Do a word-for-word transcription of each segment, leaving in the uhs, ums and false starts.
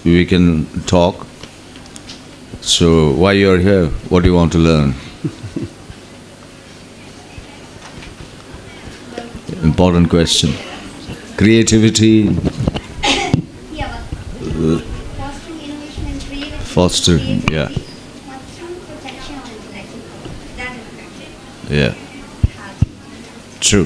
we can talk. So why you're here? What do you want to learn? Important question. Creativity. Yeah, uh, fostering innovation and creativity. Fostering, yeah. Fostering protection of intellectual property. That is correct. Yeah. True.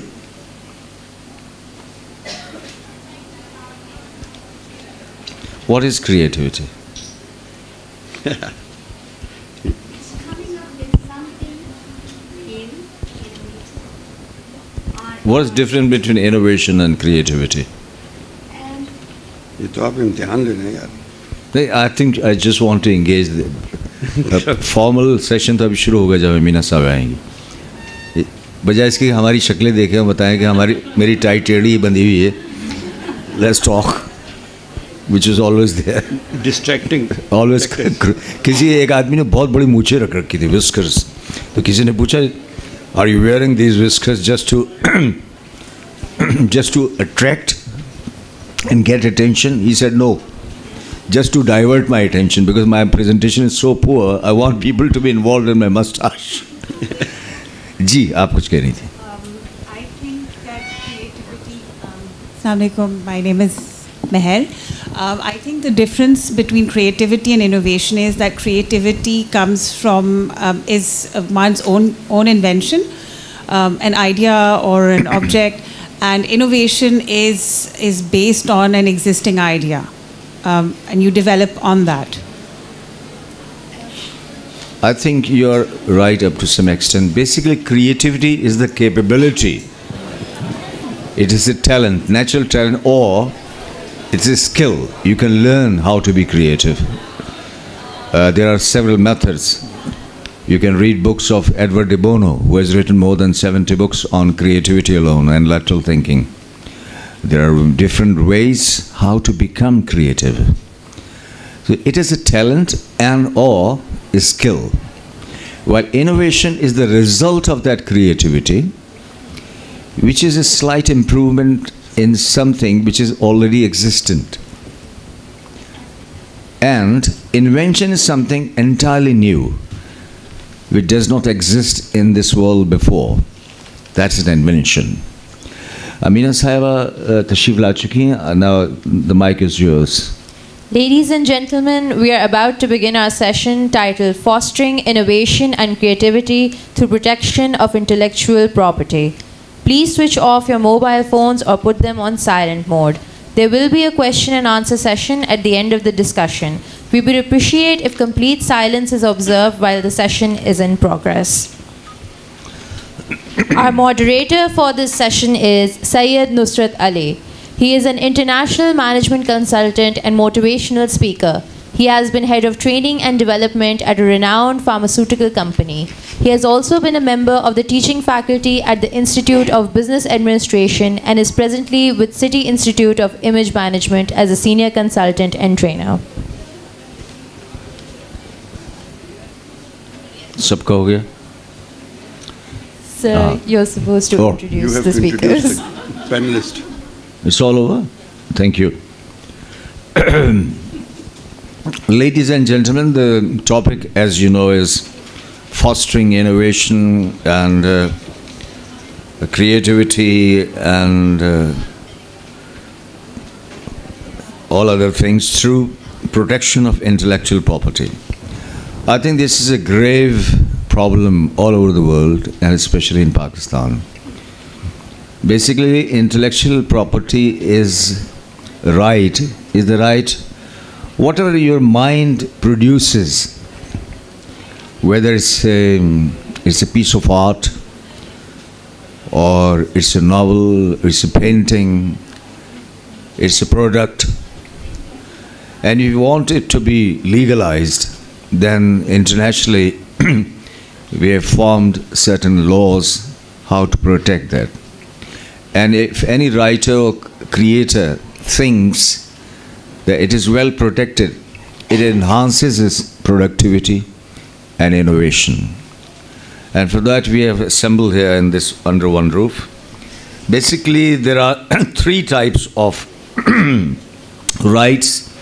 What is creativity? It's coming up with something new, innovative. What is different between innovation and creativity? And ये तो आप इम्तिहान लेना यार. I think I just want to engage the a formal session तो अभी शुरू होगा जब अमीना साहब आएंगी. बजाय इसकी हमारी शक्लें देखें और बताएं कि हमारी मेरी टाई टेढ़ी बंधी हुई है. Let's talk. Which is always there. Distracting. Always. किसी एक आदमी ने बहुत बड़ी मूछें रख रखी थी, whiskers. तो किसी ने पूछा, are you wearing these whiskers just to just to attract and get attention? He said no, just to divert my attention because my presentation is so poor. I want people to be involved in my mustache. जी, आप कुछ कह रही थी. I think that creativity. Assalamu alaikum. My name is Meher. Um, I think the difference between creativity and innovation is that creativity comes from um, is uh, one's own own invention, um, an idea or an object, and innovation is is based on an existing idea, um, and you develop on that. I think you're right up to some extent. Basically, creativity is the capability. It is a talent, natural talent, or it's a skill. You can learn how to be creative. Uh, there are several methods. You can read books of Edward de Bono, who has written more than seventy books on creativity alone and lateral thinking. There are different ways how to become creative. So it is a talent and or a skill. While innovation is the result of that creativity, which is a slight improvement in something which is already existent. And invention is something entirely new, which does not exist in this world before. That's an invention. Ameena Sahaba, tashrif la chuki hain. Now the mic is yours. Ladies and gentlemen, we are about to begin our session titled Fostering Innovation and Creativity Through Protection of Intellectual Property. Please switch off your mobile phones or put them on silent mode. There will be a question and answer session at the end of the discussion. We would appreciate if complete silence is observed while the session is in progress. Our moderator for this session is Syed Nusrat Ali. He is an international management consultant and motivational speaker. He has been head of training and development at a renowned pharmaceutical company. He has also been a member of the teaching faculty at the Institute of Business Administration and is presently with City Institute of Image Management as a senior consultant and trainer. Sabka ho gaya? Sir, Ah. you're supposed to Oh. introduce You have the to speakers. introduce the panelist. It's all over? Thank you. Ladies and gentlemen, the topic, as you know, is fostering innovation and uh, creativity and uh, all other things through protection of intellectual property. I think this is a grave problem all over the world and especially in Pakistan. Basically, intellectual property is right, is the right, whatever your mind produces, whether it's a, it's a piece of art, or it's a novel, it's a painting, it's a product, and if you want it to be legalized, then internationally we have formed certain laws how to protect that. And if any writer or creator thinks that it is well protected, it enhances its productivity and innovation. And for that we have assembled here in this under one roof. Basically there are three types of rights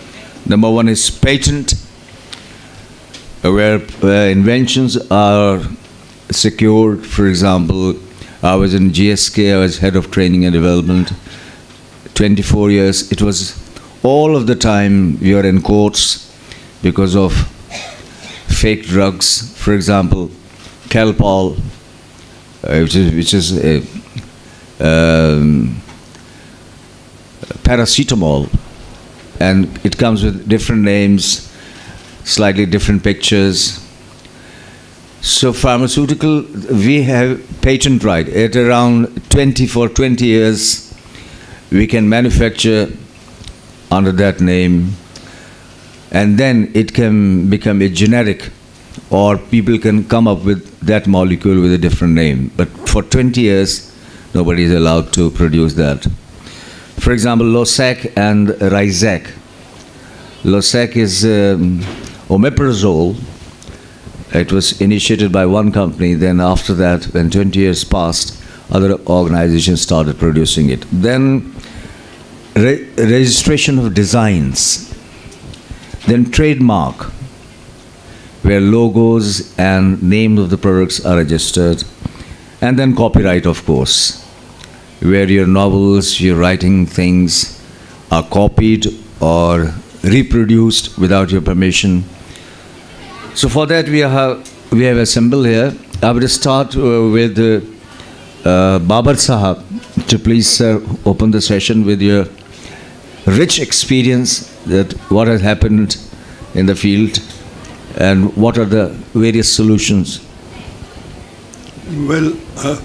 Number one is patent, where uh, inventions are secured. For example, I was in G S K, I was head of training and development, twenty-four years. It was all of the time we were in courts because of fake drugs. For example, Calpol, uh, which is, which is a, um, paracetamol, and it comes with different names, slightly different pictures. So pharmaceutical, we have patent right. At around twenty, for twenty years, we can manufacture under that name, and then it can become a generic, or people can come up with that molecule with a different name. But for twenty years, nobody is allowed to produce that. For example, Losec and Ryzac. Losec is um, omeprazole. It was initiated by one company. Then after that, when twenty years passed, other organizations started producing it. Then re registration of designs. Then trademark, where logos and names of the products are registered. And then copyright, of course, where your novels, your writing things are copied or reproduced without your permission. So for that we have, we have a symbol here. I will start uh, with uh, uh, Babar Sahab to please uh, open the session with your rich experience, that what has happened in the field and what are the various solutions. Well, uh,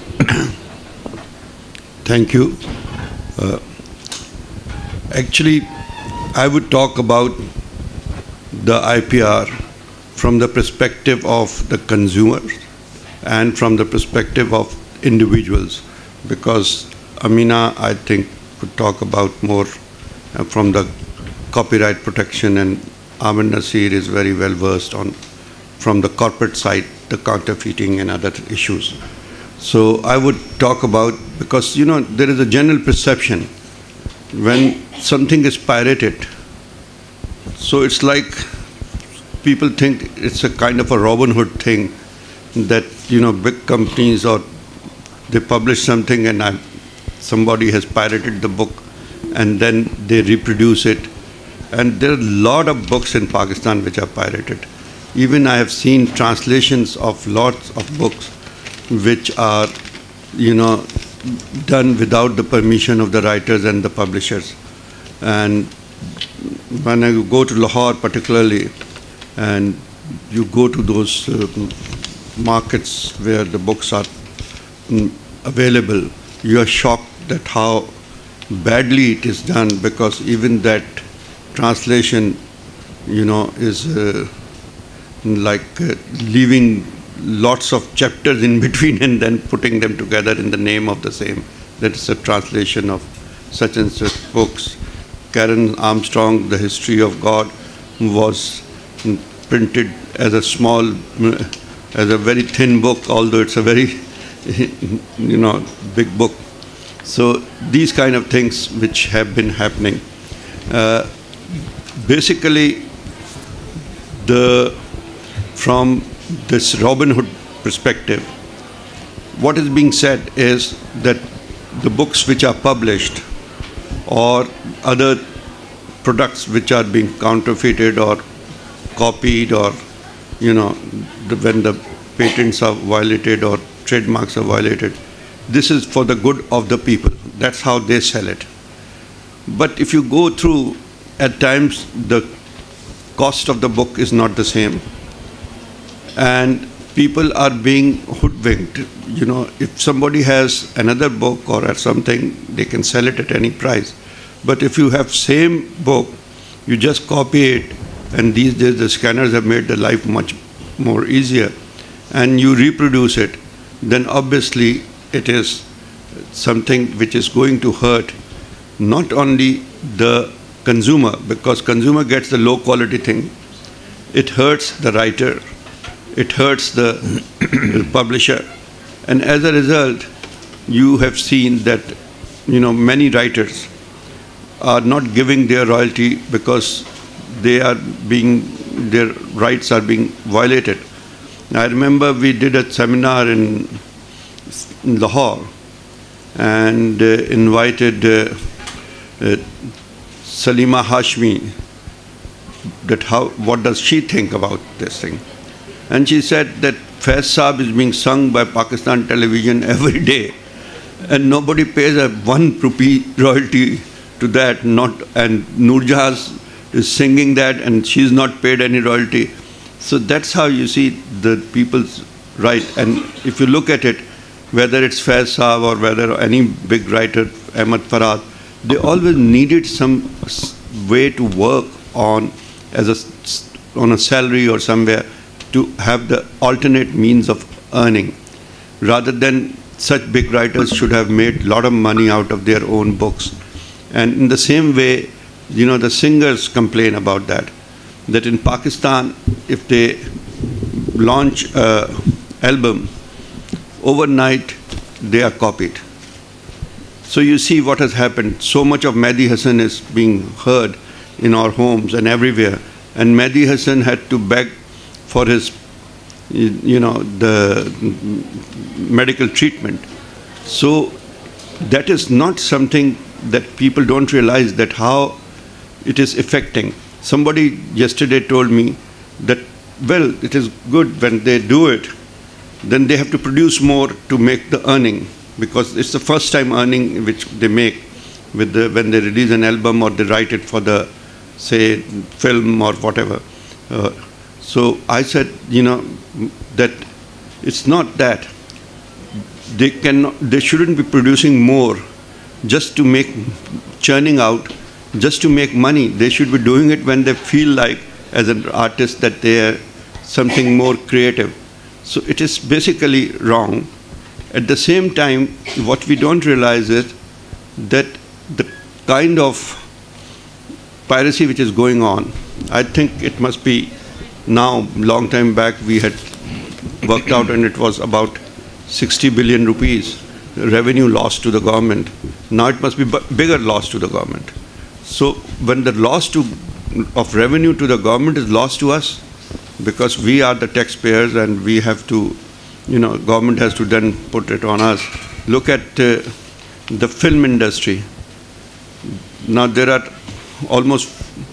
thank you. Uh, actually, I would talk about the I P R from the perspective of the consumer and from the perspective of individuals, because Ameena, I think, could talk about more uh, from the copyright protection, and Amar Naseer is very well versed on from the corporate side, the counterfeiting and other issues. So I would talk about, because you know there is a general perception when something is pirated, so it's like people think it's a kind of a Robin Hood thing, that you know big companies or they publish something and I, somebody has pirated the book and then they reproduce it. And there are a lot of books in Pakistan which are pirated. Even I have seen translations of lots of books which are, you know, done without the permission of the writers and the publishers. And when I go to Lahore particularly, and you go to those uh, markets where the books are mm, available, you are shocked at how badly it is done, because even that translation, you know, is uh, like uh, leaving lots of chapters in between and then putting them together in the name of the same. That is a translation of such and such books. Karen Armstrong, The History of God, was printed as a small, as a very thin book, although it's a very, you know, big book. So these kind of things which have been happening. Uh, basically, the from this Robin Hood perspective, what is being said is that the books which are published or other products which are being counterfeited or copied, or you know, the, when the patents are violated or trademarks are violated, this is for the good of the people. That's how they sell it. But if you go through, at times the cost of the book is not the same, and people are being hoodwinked. You know, if somebody has another book or something, they can sell it at any price. But if you have same book, you just copy it, and these days the scanners have made the life much more easier, and you reproduce it, then obviously it is something which is going to hurt not only the consumer, because consumer gets the low quality thing, it hurts the writer, it hurts the publisher, and as a result you have seen that, you know, many writers are not giving their royalty because they are being, their rights are being violated. I remember we did a seminar in, in Lahore and uh, invited uh, uh, Salima Hashmi, that how, what does she think about this thing? And she said that Faiz Saab is being sung by Pakistan television every day, and nobody pays a one rupee royalty to that, not, and Nurjahaz is singing that and she's not paid any royalty. So that's how you see the people's right. And if you look at it, whether it's Faiz Saab or whether any big writer, Ahmad Farad, they always needed some way to work on as a, on a salary or somewhere to have the alternate means of earning, rather than such big writers should have made a lot of money out of their own books. And in the same way, you know, the singers complain about that, that in Pakistan, if they launch an album, overnight they are copied. So you see what has happened. So much of Mehdi Hasan is being heard in our homes and everywhere. And Mehdi Hasan had to beg for his, you know, the medical treatment. So that is not something that people don't realize, that how it is affecting. Somebody yesterday told me that, well, it is good when they do it, then they have to produce more to make the earning, because it's the first time earning which they make with the, when they release an album or they write it for the, say, film or whatever. Uh, so I said, you know, that it's not that. They cannot, they shouldn't be producing more just to make, churning out, just to make money. They should be doing it when they feel like, as an artist, that they are something more creative. So it is basically wrong. At the same time, what we don't realize is that the kind of piracy which is going on, I think it must be now, long time back we had worked out, and it was about sixty billion rupees revenue loss to the government. Now it must be bigger loss to the government. So when the loss to, of revenue to the government is lost to us, because we are the taxpayers and we have to, you know, government has to then put it on us. Look at uh, the film industry. Now there are almost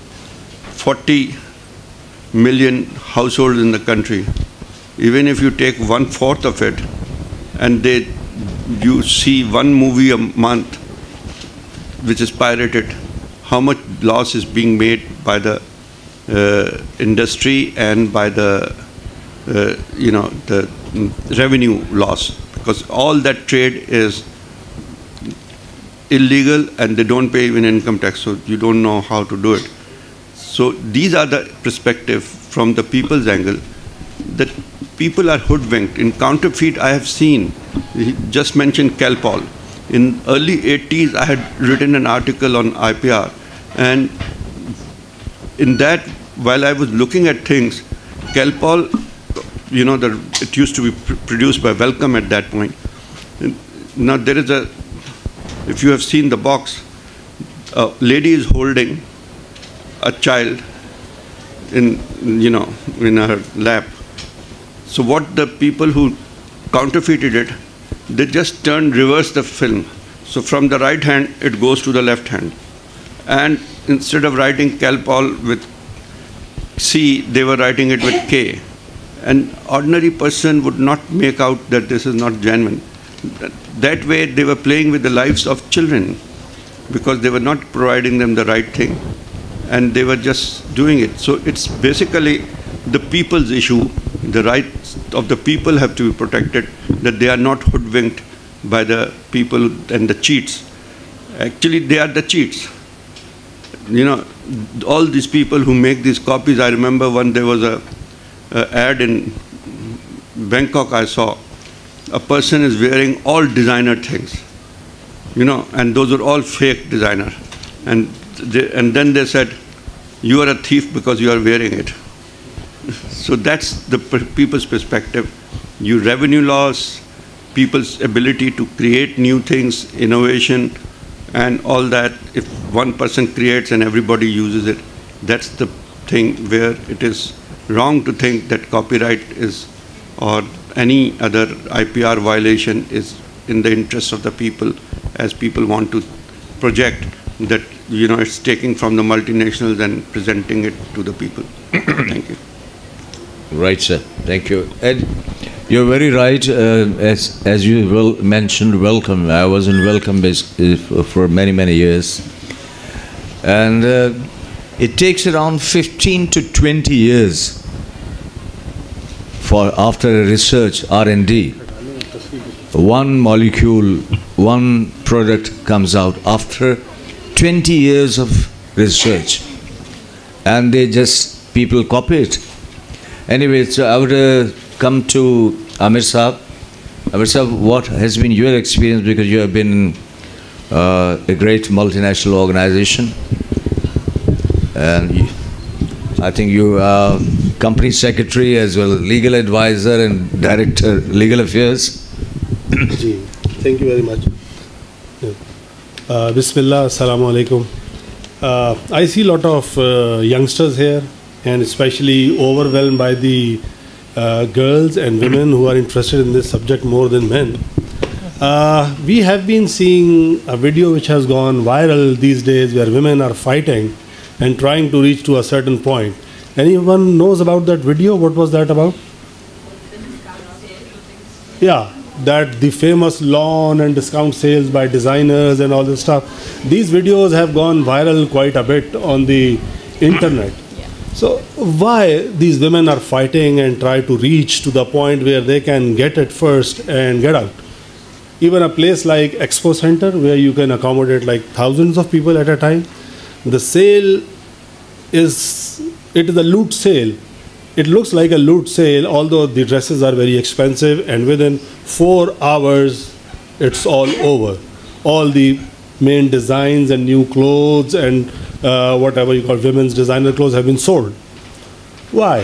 forty million households in the country. Even if you take one fourth of it, and they, you see one movie a month which is pirated, how much loss is being made by the uh, industry and by the, uh, you know, the revenue loss, because all that trade is illegal and they don't pay even income tax, so you don't know how to do it. So these are the perspective from the people's angle, that people are hoodwinked. In counterfeit, I have seen, he just mentioned K L P O L. In early eighties, I had written an article on I P R, and in that, while I was looking at things, K L P O L, you know, the, it used to be pr produced by Welcome at that point. And now there is a, if you have seen the box, a lady is holding a child in, you know, in her lap. So what the people who counterfeited it, they just turned, reverse the film. So from the right hand, it goes to the left hand. And instead of writing K L P O L with C, they were writing it with K. An ordinary person would not make out that this is not genuine. That way, they were playing with the lives of children, because they were not providing them the right thing, and they were just doing it. So it's basically the people's issue. The rights of the people have to be protected, that they are not hoodwinked by the people and the cheats. Actually, they are the cheats. You know, all these people who make these copies, I remember when there was a, a ad in Bangkok I saw, a person is wearing all designer things, you know, and those are all fake designer. And, they, and then they said, you are a thief because you are wearing it. So that's the people's perspective. You revenue loss, people's ability to create new things, innovation, and all that. If one person creates and everybody uses it, that's the thing where it is wrong to think that copyright is or any other I P R violation is in the interest of the people, as people want to project that, you know, it's taking from the multinationals and presenting it to the people. Thank you. Right, sir. Thank you. Ed, you're very right. Uh, as as you well mentioned, welcome. I was in welcome base for many many years, and uh, it takes around fifteen to twenty years for after a research R and D. One molecule, one product comes out after twenty years of research, and they just people copy it. Anyway, so I would uh, come to Amir Saab. Amir Saab, what has been your experience, because you have been uh, a great multinational organization, and you, I think you are company secretary as well, legal advisor and director legal affairs. Thank you very much. Uh, Bismillah, assalamu alaikum. Uh, I see a lot of uh, youngsters here, and especially overwhelmed by the uh, girls and women who are interested in this subject more than men. Uh, we have been seeing a video which has gone viral these days where women are fighting and trying to reach to a certain point. Anyone knows about that video? What was that about? Yeah, that the famous lawn and discount sales by designers and all this stuff. These videos have gone viral quite a bit on the internet. So why these women are fighting and try to reach to the point where they can get it first and get out? Even a place like Expo Center, where you can accommodate like thousands of people at a time, the sale is, it is a loot sale. It looks like a loot sale, although the dresses are very expensive, and within four hours it's all over. All the main designs and new clothes and uh, whatever you call women's designer clothes have been sold. Why?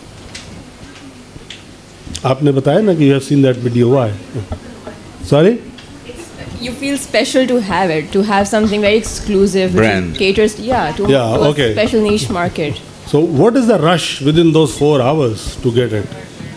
आपने बताया ना कि you have seen that video. Why? Sorry? You feel special to have it, to have something very exclusive, brand, which caters, yeah, to, yeah, to okay. a special niche market. So what is the rush within those four hours to get it?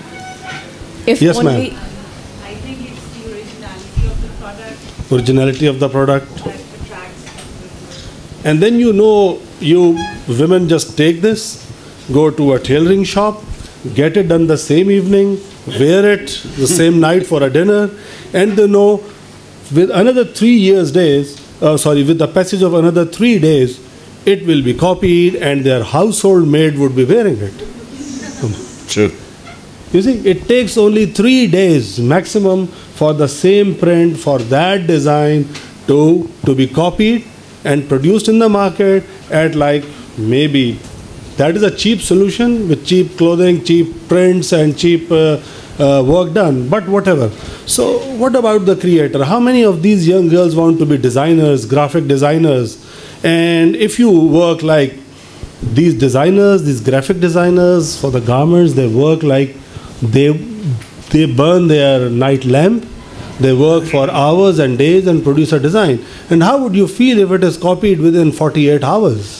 If Yes, only ma'am. I think it's the originality of the product Originality of the product. that attracts. And then you know, you women just take this, go to a tailoring shop, get it done the same evening, wear it the same night for a dinner, and they know with another three years days, uh, sorry, with the passage of another three days, it will be copied and their household maid would be wearing it. True. You see, it takes only three days maximum for the same print, for that design to, to be copied and produced in the market at like maybe, that is a cheap solution with cheap clothing, cheap prints and cheap uh, uh, work done, but whatever. So what about the creator? How many of these young girls want to be designers, graphic designers? And if you work like these designers, these graphic designers for the garments, they work like they, they burn their night lamp. They work for hours and days and produce a design. And how would you feel if it is copied within forty-eight hours?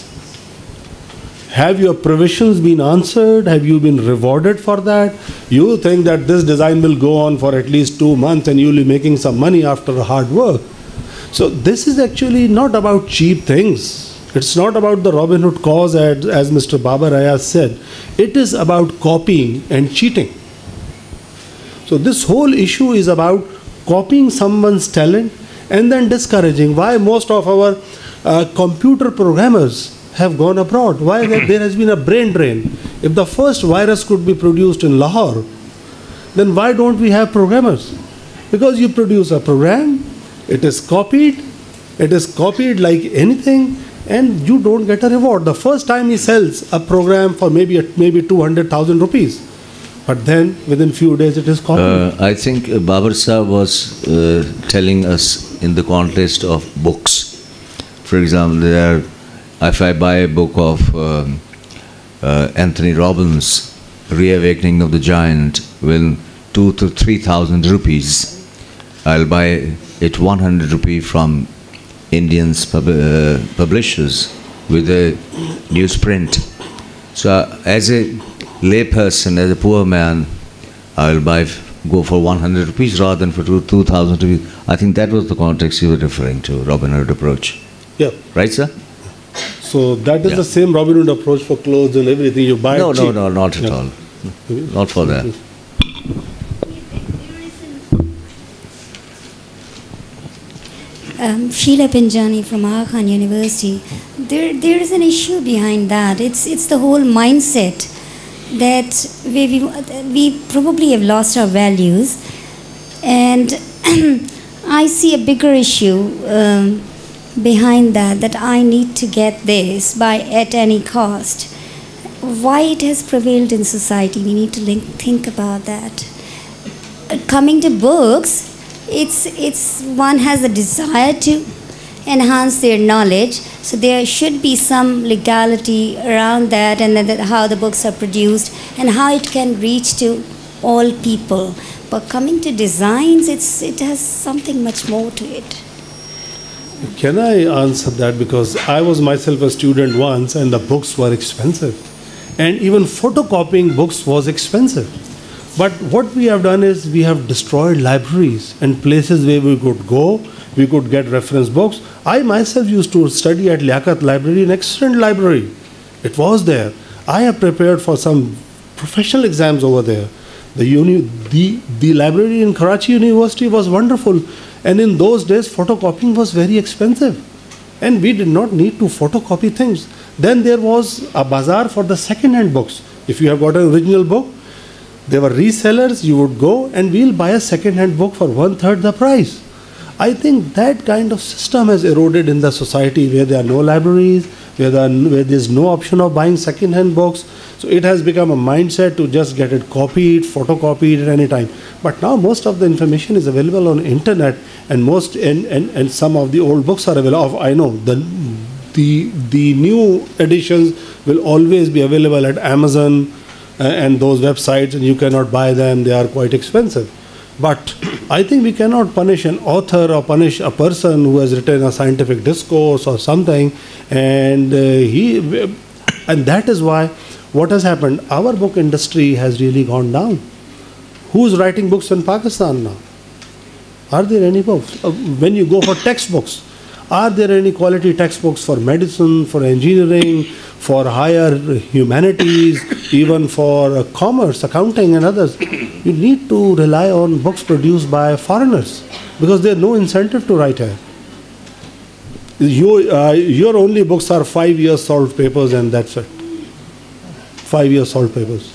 Have your provisions been answered? Have you been rewarded for that? You think that this design will go on for at least two months and you'll be making some money after hard work. So this is actually not about cheap things. It's not about the Robin Hood cause, as, as Mister Babar Ayaz said. It is about copying and cheating. So this whole issue is about copying someone's talent and then discouraging. Why most of our uh, computer programmers have gone abroad? Why there has been a brain drain? If the first virus could be produced in Lahore, then why don't we have programmers? Because you produce a program, it is copied, it is copied like anything, and you don't get a reward. The first time he sells a program for maybe maybe two hundred thousand rupees, but then within few days it is copied. Uh, I think uh, Babar Sahib was uh, telling us in the context of books. For example, there are, if I buy a book of um, uh, Anthony Robbins, Reawakening of the Giant, with two to three thousand rupees, I'll buy it one hundred rupee from Indian pub uh, publishers with a newsprint. So uh, as a layperson, as a poor man, I will buy, go for one hundred rupees rather than for two thousand rupees. I think that was the context you were referring to, Robin Hood approach. Yeah. Right, sir? So that is Yeah. the same Robin Hood approach for clothes and everything. You buy No, it no, cheap. no, not at Yeah. all. Not for that. Um, Sheila Pinjani from Aga Khan University. There, there is an issue behind that. It's, it's the whole mindset that we, we, we probably have lost our values, and I see a bigger issue um, behind that. That I need to get this by at any cost. Why it has prevailed in society? We need to link, think about that. Uh, coming to books. It's, it's one has a desire to enhance their knowledge, so there should be some legality around that, and then that how the books are produced and how it can reach to all people. But coming to designs, it's, it has something much more to it. Can I answer that? Because I was myself a student once and the books were expensive. And even photocopying books was expensive. But what we have done is we have destroyed libraries and places where we could go, we could get reference books. I myself used to study at Liaquat Library, an excellent library. It was there. I have prepared for some professional exams over there. The, uni, the, the library in Karachi University was wonderful. And in those days, photocopying was very expensive. And we did not need to photocopy things. Then there was a bazaar for the second-hand books. If you have got an original book, there were resellers, you would go and we'll buy a second-hand book for one-third the price. I think that kind of system has eroded in the society where there are no libraries, where, there are, where there's no option of buying second-hand books. So it has become a mindset to just get it copied, photocopied at any time. But now most of the information is available on internet, and most and, and, and some of the old books are available. I know the, the, the new editions will always be available at Amazon and those websites, and you cannot buy them, they are quite expensive. But I think we cannot punish an author or punish a person who has written a scientific discourse or something, and uh, he and that is why what has happened, our book industry has really gone down. Who's writing books in Pakistan now? Are there any books? Uh, when you go for textbooks, are there any quality textbooks for medicine, for engineering, for higher humanities, even for uh, commerce, accounting and others? You need to rely on books produced by foreigners because there is no incentive to write here. You, uh, your only books are five years solved papers and that's it. Five years solved papers.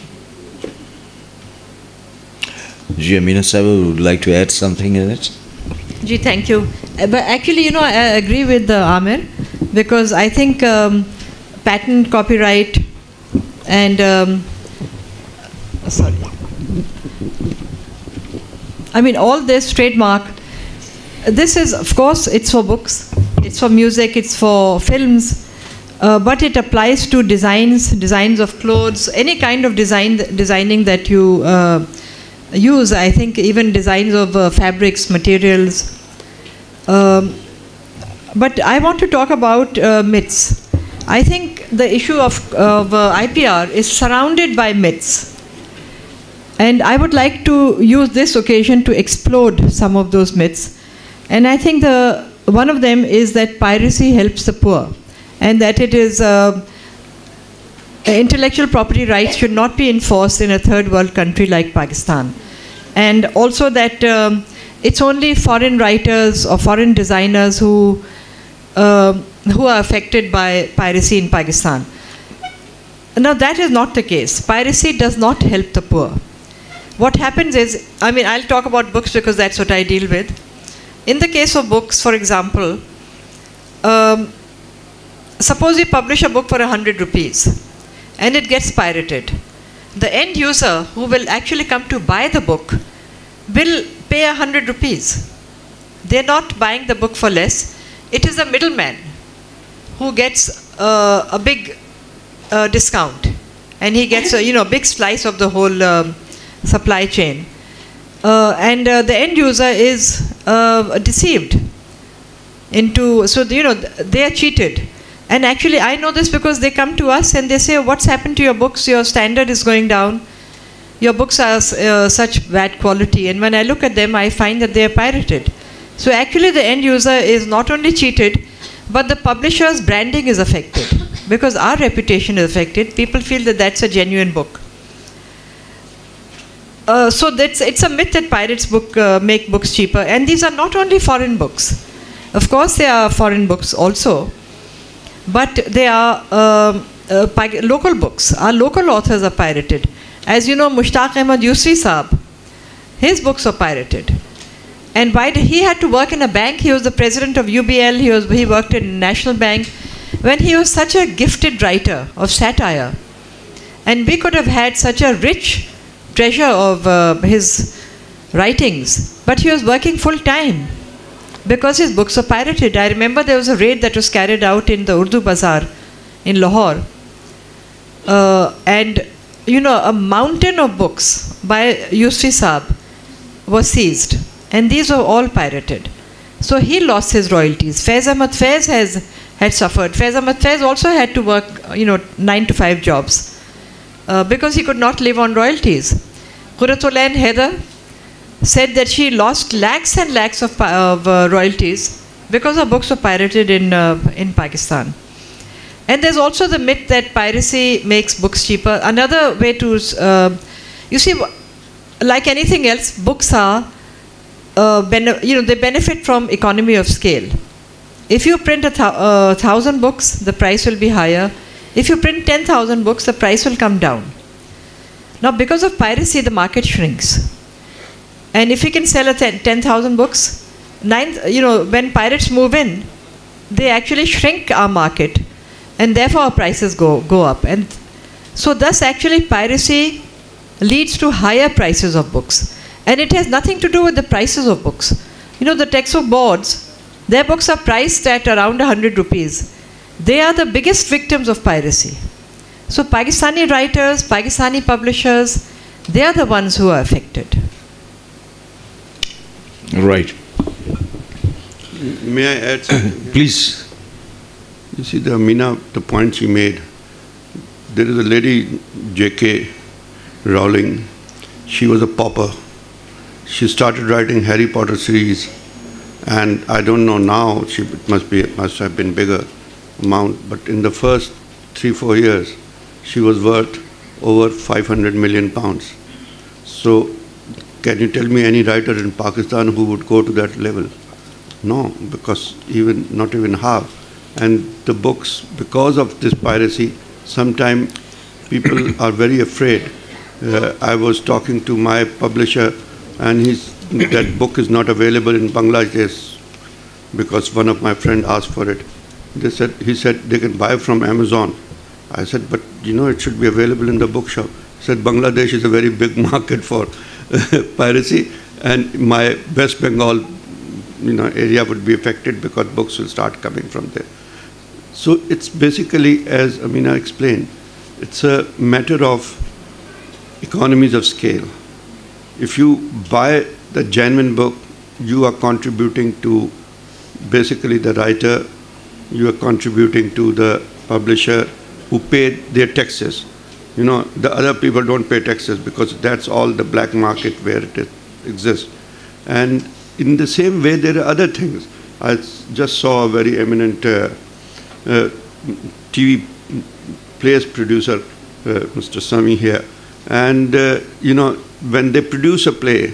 Ji, Ameena Sahib would like to add something in it? Ji, thank you. Uh, But actually, you know, I agree with uh, Amir, because I think um, patent, copyright, and um, sorry, I mean all this trademark. This is, of course, it's for books, it's for music, it's for films, uh, but it applies to designs, designs of clothes, any kind of design, designing that you uh, use. I think even designs of uh, fabrics, materials. Um, but I want to talk about uh, myths. I think the issue of, of uh, I P R is surrounded by myths. And I would like to use this occasion to explode some of those myths. And I think the, one of them is that piracy helps the poor, and that it is uh, intellectual property rights should not be enforced in a third world country like Pakistan. And also that um, it's only foreign writers or foreign designers who, uh, who are affected by piracy in Pakistan. Now that is not the case. Piracy does not help the poor. What happens is, I mean, I'll talk about books because that's what I deal with. In the case of books, for example, um, suppose you publish a book for a hundred rupees and it gets pirated. The end user who will actually come to buy the book will pay a hundred rupees. They're not buying the book for less. It is the middleman who gets uh, a big uh, discount, and he gets a you know big slice of the whole um, supply chain. Uh, and uh, the end user is uh, deceived into, so you know they are cheated. And actually, I know this because they come to us and they say, what's happened to your books? Your standard is going down. Your books are uh, such bad quality. And when I look at them, I find that they are pirated. So actually, the end user is not only cheated, but the publisher's branding is affected. Because our reputation is affected. People feel that that's a genuine book. Uh, so that's, it's a myth that pirates book, uh, make books cheaper. And these are not only foreign books. Of course, they are foreign books also. But they are uh, uh, local books. Our local authors are pirated. As you know, Mushtaq Ahmad Yusri Saab, his books are pirated. And why did he had to work in a bank? He was the president of U B L. He was he worked in National Bank. When he was such a gifted writer of satire, and we could have had such a rich treasure of uh, his writings, but he was working full time. Because his books are pirated. I remember there was a raid that was carried out in the Urdu Bazaar in Lahore. Uh, and, you know, a mountain of books by Yusri Saab was seized. And these were all pirated. So he lost his royalties. Faiz Ahmad Faiz has, had suffered. Faiz Ahmad Faiz also had to work, you know, nine to five jobs. Uh, because he could not live on royalties. Qurratulain Heather said that she lost lakhs and lakhs of, of uh, royalties because her books were pirated in, uh, in Pakistan. And there's also the myth that piracy makes books cheaper. Another way to, uh, you see, like anything else, books are, uh, you know, they benefit from economy of scale. If you print a th uh, thousand books, the price will be higher. If you print ten thousand books, the price will come down. Now, because of piracy, the market shrinks. And if we can sell a ten thousand books, nine, you know, when pirates move in, they actually shrink our market. And therefore, our prices go, go up. And so thus, actually, piracy leads to higher prices of books. And it has nothing to do with the prices of books. You know, the textbook boards, their books are priced at around one hundred rupees. They are the biggest victims of piracy. So Pakistani writers, Pakistani publishers, they are the ones who are affected. Right. May I add something? Please. You see, the Ameena, the point she made, there is a lady, J K Rowling. She was a pauper. She started writing Harry Potter series, and I don't know now, she it must be must have been bigger amount, but in the first three, four years, she was worth over five hundred million pounds. So, can you tell me any writer in Pakistan who would go to that level? No, because even not even half. And the books, because of this piracy, sometimes people are very afraid. Uh, I was talking to my publisher, and he's, that book is not available in Bangladesh because one of my friends asked for it. They said, he said they can buy from Amazon. I said, but you know, it should be available in the bookshop. He said, Bangladesh is a very big market for piracy, and my West Bengal, you know, area would be affected because books will start coming from there. So it's basically, as Ameena explained, it's a matter of economies of scale. If you buy the genuine book, you are contributing to basically the writer, you are contributing to the publisher who paid their taxes. You know, the other people don't pay taxes because that's all the black market where it exists. And in the same way, there are other things. I just saw a very eminent uh, uh, T V plays producer, uh, Mister Sami here. And, uh, you know, when they produce a play,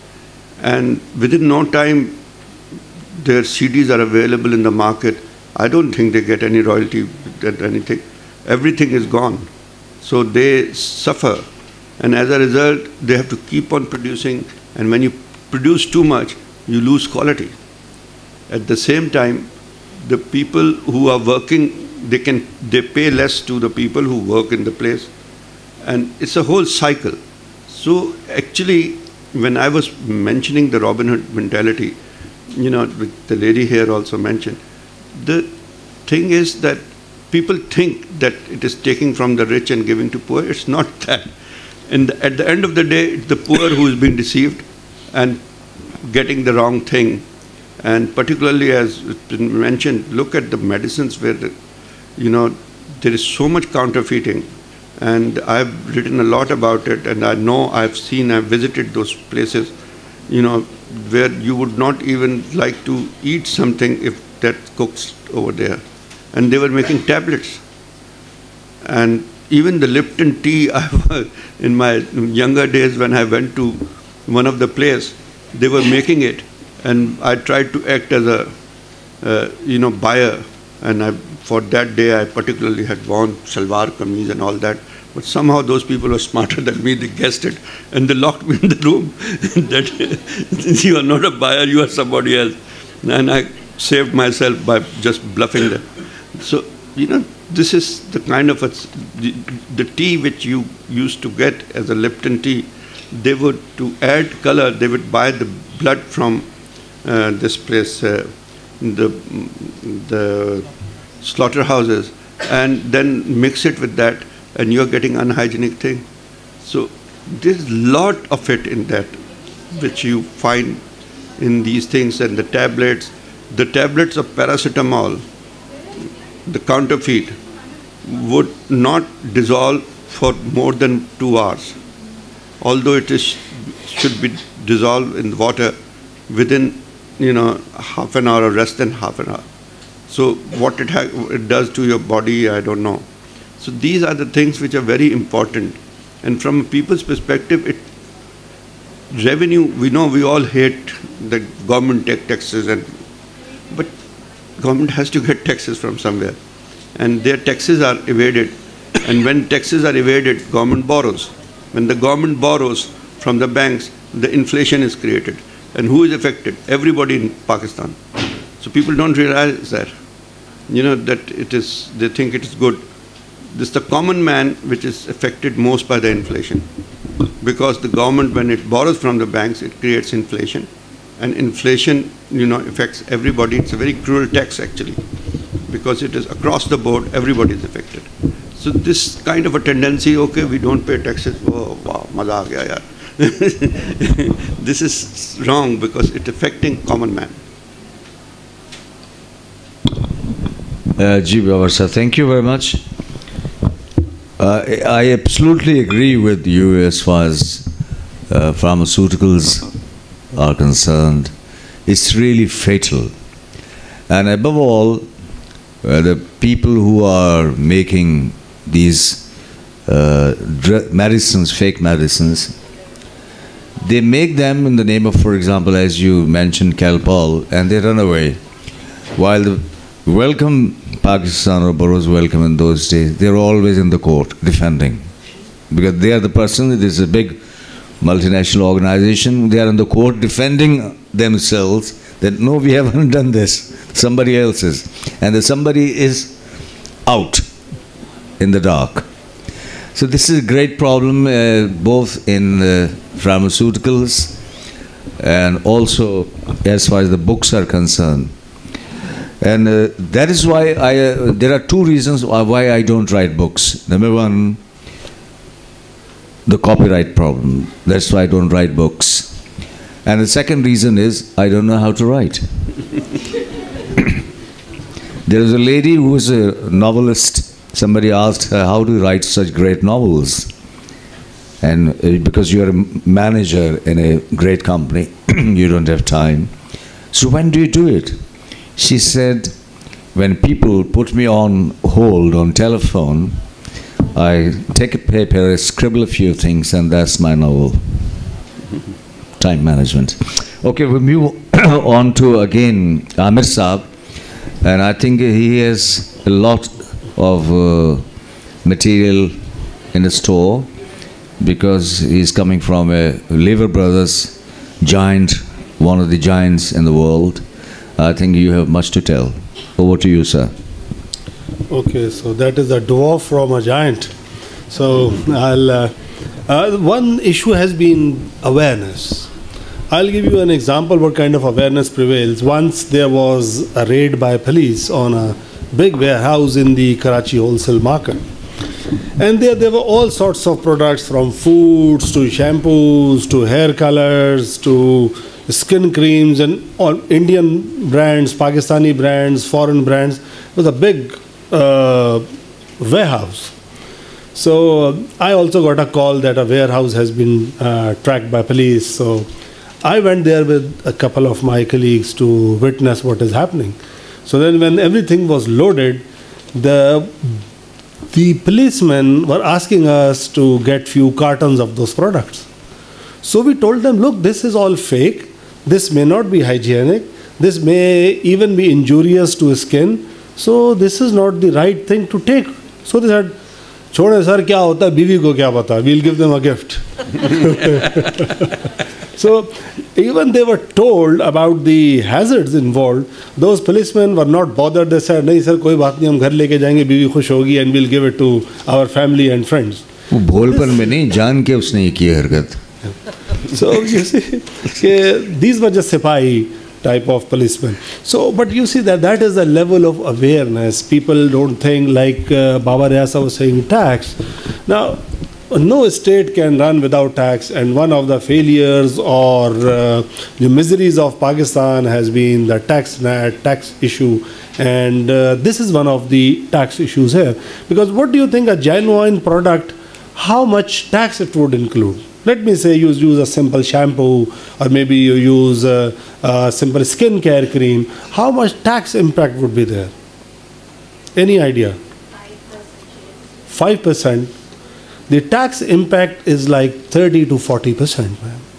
and within no time, their C Ds are available in the market, I don't think they get any royalty, get anything. Everything is gone. So they suffer. And as a result, they have to keep on producing. And when you produce too much, you lose quality. At the same time, the people who are working, they can they pay less to the people who work in the place. And it's a whole cycle. So actually, when I was mentioning the Robin Hood mentality, you know, the lady here also mentioned, the thing is that people think that it is taking from the rich and giving to poor. It's not that. And at the end of the day, it's the poor who is being deceived and getting the wrong thing. And particularly, as it's been mentioned, look at the medicines where the, you know, there is so much counterfeiting. And I've written a lot about it, and I know I've seen, I've visited those places, you know, where you would not even like to eat something if that cooks over there. And they were making tablets. And even the Lipton tea, I, in my younger days when I went to one of the places, they were making it. And I tried to act as a, uh, you know, buyer. And I, for that day, I particularly had worn salwar kameez and all that. But somehow those people were smarter than me. They guessed it. And they locked me in the room. that you are not a buyer, you are somebody else. And I saved myself by just bluffing them. So, you know, this is the kind of a, the, the tea which you used to get as a Lipton tea. They would, to add color, they would buy the blood from uh, this place, uh, the, the slaughterhouses, and then mix it with that, and you're getting unhygienic thing. So there's a lot of it in that, which you find in these things. And the tablets, the tablets of paracetamol, the counterfeit, would not dissolve for more than two hours. Although it is, should be dissolved in water within, you know, half an hour or less than half an hour. So what it, ha it does to your body, I don't know. So these are the things which are very important. And from a people's perspective, it revenue, we know we all hate the government take taxes, and but government has to get taxes from somewhere. And their taxes are evaded. And when taxes are evaded, government borrows. When the government borrows from the banks, the inflation is created. And who is affected? Everybody in Pakistan. So people don't realize that. You know, that it is, they think it is good. This is the common man which is affected most by the inflation. Because the government, when it borrows from the banks, it creates inflation. And inflation, you know, affects everybody. It's a very cruel tax, actually. Because it is across the board, everybody is affected. So this kind of a tendency, okay, we don't pay taxes, oh, wow, maza aa gaya yaar. This is wrong because it's affecting common man. Uh, Ji Babar sir, thank you very much. Uh, I absolutely agree with you as far as uh, pharmaceuticals are concerned. It's really fatal. And above all, uh, the people who are making these uh, medicines, fake medicines, they make them in the name of, for example, as you mentioned, Calpol, and they run away. While the welcome Pakistan or Burroughs welcome in those days, they're always in the court defending. Because they are the person, it is a big multinational organization, they are in the court defending themselves that no, we haven't done this, somebody else is. And the somebody is out in the dark. So this is a great problem uh, both in uh, pharmaceuticals and also as far as the books are concerned. And uh, that is why I, uh, there are two reasons why I don't write books. Number one, the copyright problem. That's why I don't write books. And the second reason is I don't know how to write. There is a lady who is a novelist. Somebody asked her, how do you write such great novels? And uh, because you're a manager in a great company, you don't have time. So when do you do it? She said, when people put me on hold on telephone, I take a paper, I scribble a few things, and that's my novel. Time management. Okay, we move on to, again, Amir Saab. And I think he has a lot of uh, material in the store because he's coming from a Lever Brothers giant, one of the giants in the world. I think you have much to tell. Over to you, sir. Okay, so that is a dwarf from a giant. So I'll, uh, uh, one issue has been awareness. I'll give you an example what kind of awareness prevails. Once there was a raid by police on a big warehouse in the Karachi wholesale market. And there, there were all sorts of products, from foods to shampoos to hair colors to skin creams, and all Indian brands, Pakistani brands, foreign brands. It was a big uh, warehouse. So uh, I also got a call that a warehouse has been uh, tracked by police. So I went there with a couple of my colleagues to witness what is happening. So then when everything was loaded, the the policemen were asking us to get few cartons of those products. So we told them, look, this is all fake. This may not be hygienic. This may even be injurious to skin. So this is not the right thing to take. So they said, छोड़े sir क्या होता है बीवी को क्या पता, we'll give them a gift. So even they were told about the hazards involved, those policemen were not bothered. They said, नहीं sir कोई बात नहीं, हम घर लेके जाएंगे, बीवी खुश होगी, and we'll give it to our family and friends. वो भोलपन में नहीं, जान के उसने ये की हरकत. So you see, these were just sipahi type of policemen. So, but you see that that is a level of awareness. People don't think like uh, Babar Ayaz was saying tax. Now, no state can run without tax, and one of the failures or uh, the miseries of Pakistan has been the tax net, tax issue, and uh, this is one of the tax issues here. Because what do you think a genuine product, how much tax it would include? Let me say you use a simple shampoo, or maybe you use a, a simple skin care cream. How much tax impact would be there? Any idea? five percent. The tax impact is like thirty to forty percent.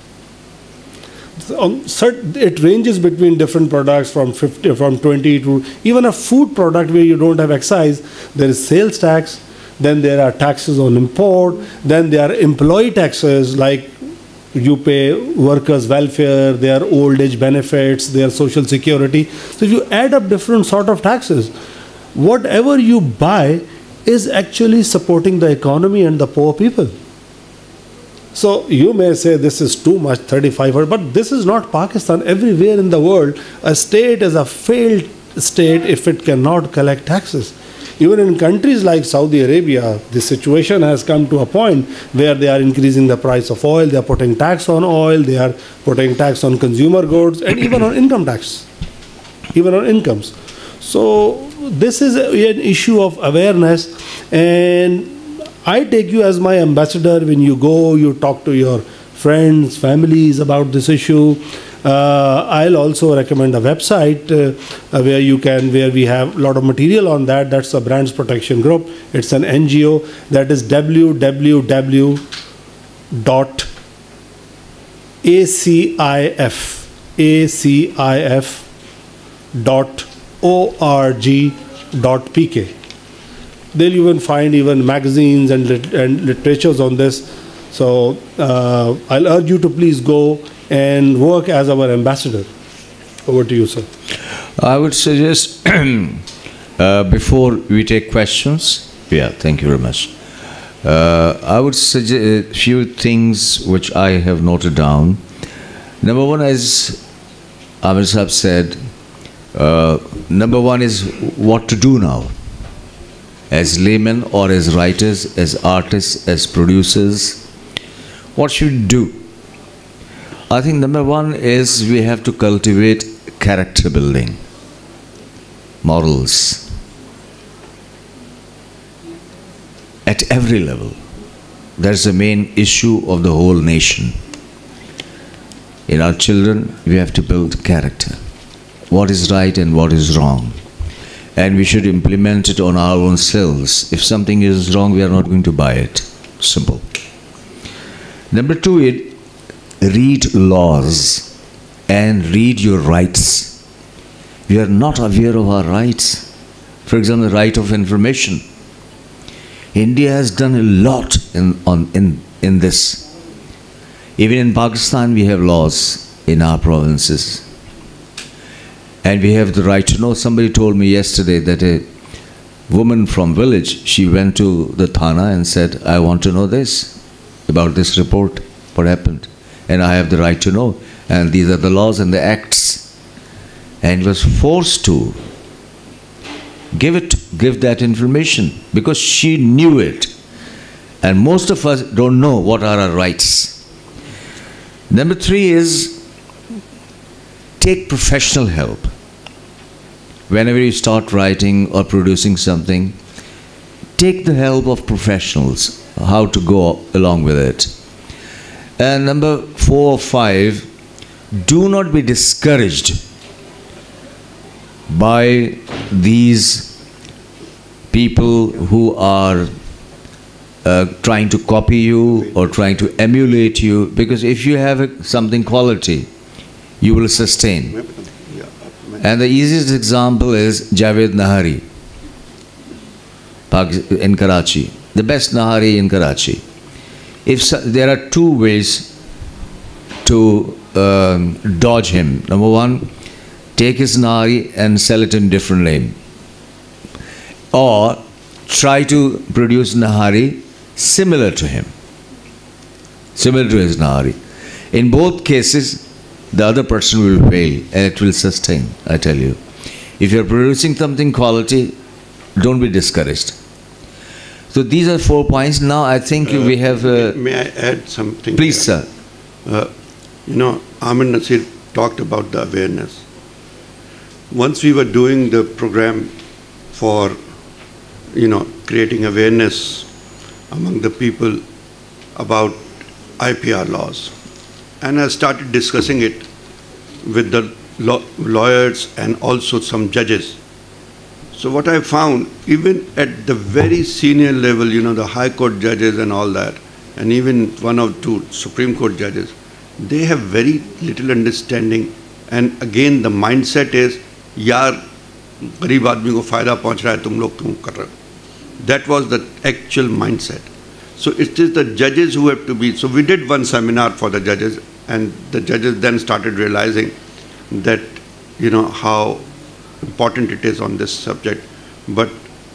It ranges between different products from fifty, from twenty to even a food product where you don't have excise. There is sales tax. Then there are taxes on import. Then there are employee taxes, like you pay workers' welfare, their old age benefits, their social security. So if you add up different sort of taxes, whatever you buy is actually supporting the economy and the poor people. So you may say this is too much, thirty-five, but this is not Pakistan. Everywhere in the world, a state is a failed state if it cannot collect taxes. Even in countries like Saudi Arabia, the situation has come to a point where they are increasing the price of oil, they are putting tax on oil, they are putting tax on consumer goods, and even on income tax, even on incomes. So this is an issue of awareness, and I take you as my ambassador. When you go, you talk to your friends, families about this issue. Uh, I'll also recommend a website uh, where you can, where we have a lot of material on that. That's the Brands Protection Group. It's an N G O. That is w w w dot a c i f dot org dot p k. They'll even find even magazines and, lit and literatures on this. So uh, I'll urge you to please go and work as our ambassador. Over to you, sir. I would suggest, uh, before we take questions, yeah, thank you very much. Uh, I would suggest a few things which I have noted down. Number one, as Amar Sahab said, uh, number one is what to do now. As laymen or as writers, as artists, as producers, what should we do? I think number one is we have to cultivate character building, morals, at every level. That's the main issue of the whole nation. In our children, we have to build character. What is right and what is wrong. And we should implement it on our own selves. If something is wrong, we are not going to buy it. Simple. Number two, it read laws and read your rights. We are not aware of our rights. For example, the right of information. India has done a lot in, on, in, in this. Even in Pakistan, we have laws in our provinces. And we have the right to know. Somebody told me yesterday that a woman from village, she went to the Thana and said, I want to know this, about this report, what happened. And I have the right to know. And these are the laws and the acts. And was forced to give it, give that information because she knew it. And most of us don't know what are our rights. Number three is take professional help. whenever you start writing or producing something, take the help of professionals, how to go along with it. And number four or five, do not be discouraged by these people who are uh, trying to copy you or trying to emulate you, because if you have a, something quality, you will sustain. And the easiest example is Javed Nahari in Karachi, the best Nahari in Karachi. If so, there are two ways to um, dodge him. Number one, take his Nahari and sell it in different name. Or try to produce Nahari similar to him, similar to his Nahari. In both cases, the other person will fail and it will sustain, I tell you. If you're producing something quality, don't be discouraged. So these are four points. Now I think uh, we have... Uh, may, may I add something? Please, here? sir. Uh, you know, Amar Naseer talked about the awareness. Once we were doing the program for, you know, creating awareness among the people about I P R laws. And I started discussing it with the law lawyers and also some judges. So what I found, even at the very senior level, you know, the High Court judges and all that, and even one or two Supreme Court judges, they have very little understanding. And again, the mindset is, yaar, गरीब आदमी को फायदा पहुंच रहा है, तुम लोग क्यों कर रहे हो? That was the actual mindset. So it is the judges who have to be. So we did one seminar for the judges, and the judges then started realizing that, you know, how important it is on this subject. But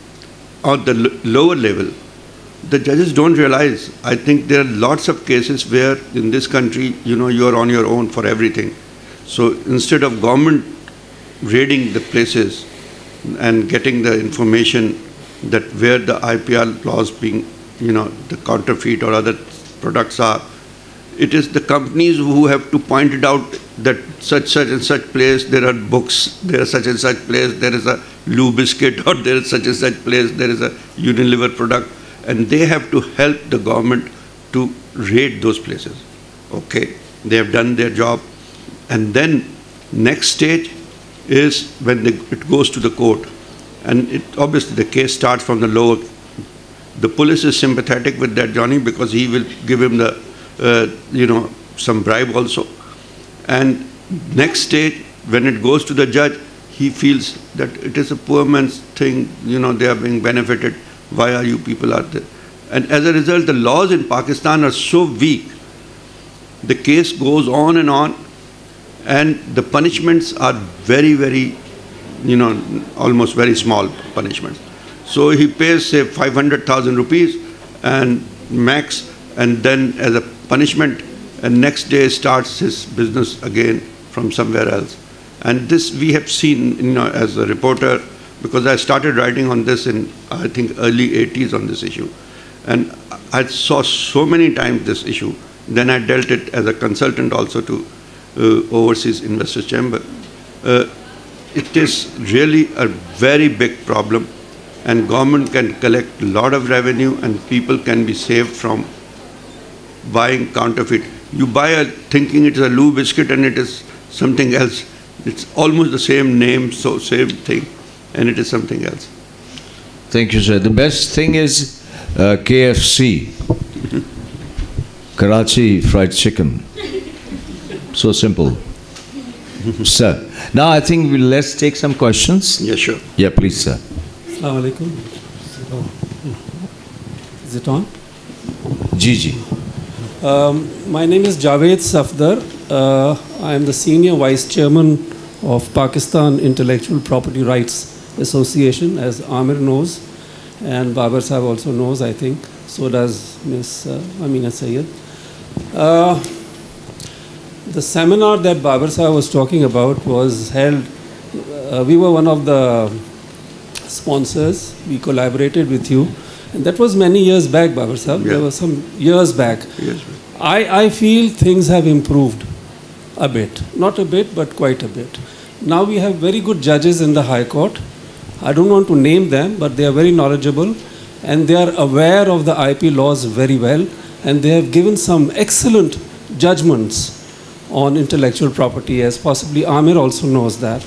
on the lower level, the judges don't realize. I think there are lots of cases where in this country, you know, you are on your own for everything. So instead of government raiding the places and getting the information that where the I P R laws being, you know, the counterfeit or other products are, it is the companies who have to point it out that such, such and such place, there are books, there is such and such place, there is a Lou biscuit, or there is such and such place, there is a Unilever product, and they have to help the government to raid those places. Okay, they have done their job. And then next stage is when they, it goes to the court. And it, obviously the case starts from the lower. The police is sympathetic with that Johnny because he will give him the, uh, you know, some bribe also. And next stage, when it goes to the judge, he feels that it is a poor man's thing, you know, they are being benefited. Why are you people out there? And as a result, the laws in Pakistan are so weak. The case goes on and on, and the punishments are very, very, you know, almost very small punishments. So he pays, say, five hundred thousand rupees and max, and then as a punishment, and next day starts his business again from somewhere else. And this we have seen, you know, as a reporter, because I started writing on this in, I think, early eighties on this issue. And I saw so many times this issue. Then I dealt it as a consultant also to uh, Overseas Investors Chamber. Uh, it is really a very big problem, and government can collect a lot of revenue and people can be saved from buying counterfeit. You buy a thinking it's a Lou biscuit and it is something else. It's almost the same name, so same thing, and it is something else. Thank you, sir. The best thing is uh, K F C, Karachi fried chicken. So simple. Sir, now I think we'll, let's take some questions. Yeah, sure. Yeah, please, sir. Assalamu alaikum. Is it on? Gigi. Um, my name is Javed Safdar. Uh, I am the Senior Vice Chairman of Pakistan Intellectual Property Rights Association, as Amir knows, and Babar Sahib also knows, I think. So does Miss Uh, Ameena Syed. Uh, the seminar that Babar Sahib was talking about was held, uh, we were one of the sponsors, we collaborated with you, and that was many years back, Babar Sahib. Yeah. There was some years back. Yes. I, I feel things have improved a bit. Not a bit, but quite a bit. Now we have very good judges in the High Court. I don't want to name them, but they are very knowledgeable and they are aware of the I P laws very well, and they have given some excellent judgments on intellectual property, as possibly Amir also knows that.